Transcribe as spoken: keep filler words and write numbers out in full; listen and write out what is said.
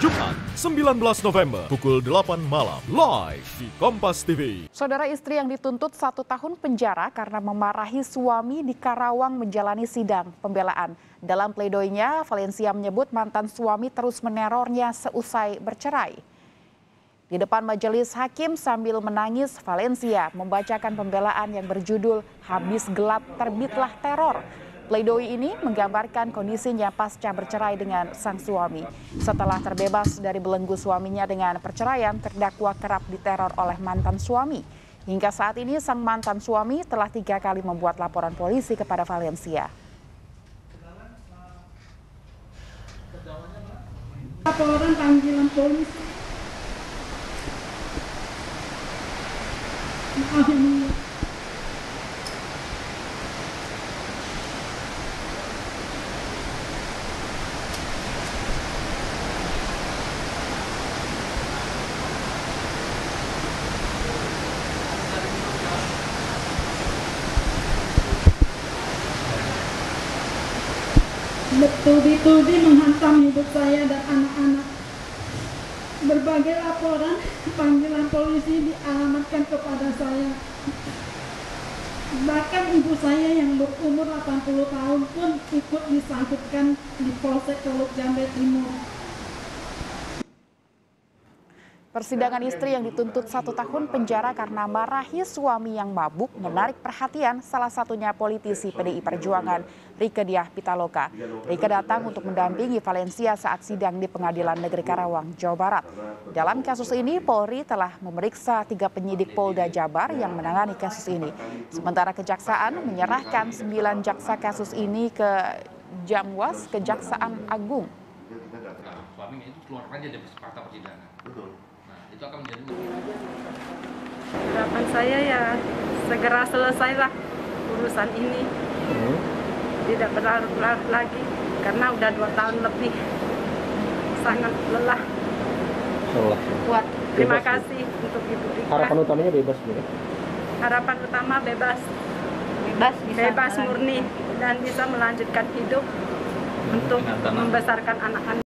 Jumat, sembilan belas November, pukul delapan malam, live di Kompas T V. Saudara istri yang dituntut satu tahun penjara karena memarahi suami di Karawang menjalani sidang pembelaan. Dalam pledoinya, Valencia menyebut mantan suami terus menerornya seusai bercerai. Di depan majelis hakim sambil menangis, Valencia membacakan pembelaan yang berjudul "Habis gelap terbitlah teror". Pledoi ini menggambarkan kondisinya pasca bercerai dengan sang suami. Setelah terbebas dari belenggu suaminya dengan perceraian, terdakwa kerap diteror oleh mantan suami. Hingga saat ini sang mantan suami telah tiga kali membuat laporan polisi kepada Valencia. Laporan panggilan polisi. Amin. Bertubi-tubi menghantam hidup saya dan anak-anak. Berbagai laporan panggilan polisi dialamatkan kepada saya. Bahkan ibu saya yang berumur delapan puluh tahun pun ikut disangkutkan di Polsek Teluk Jambe Timur. Persidangan istri yang dituntut satu tahun penjara karena marahi suami yang mabuk menarik perhatian salah satunya politisi P D I Perjuangan, Rieke Diah Pitaloka. Rieke datang untuk mendampingi Valencia saat sidang di Pengadilan Negeri Karawang, Jawa Barat. Dalam kasus ini, Polri telah memeriksa tiga penyidik Polda Jabar yang menangani kasus ini. Sementara Kejaksaan menyerahkan sembilan jaksa kasus ini ke Jamwas Kejaksaan Agung. Suaminya itu keluar aja dari fakta persidangan. Betul. Itu akan menjadi harapan saya ya segera selesailah urusan ini, hmm. tidak berlarut-larut lagi karena udah dua tahun lebih sangat lelah. Lelah. Kuat. Terima Bebas, kasih ya. Untuk Ibu Rika. Harapan utamanya bebas, Bu. Harapan utama bebas, bebas, bisa bebas murni dan bisa melanjutkan hidup hmm. untuk membesarkan anak-anak.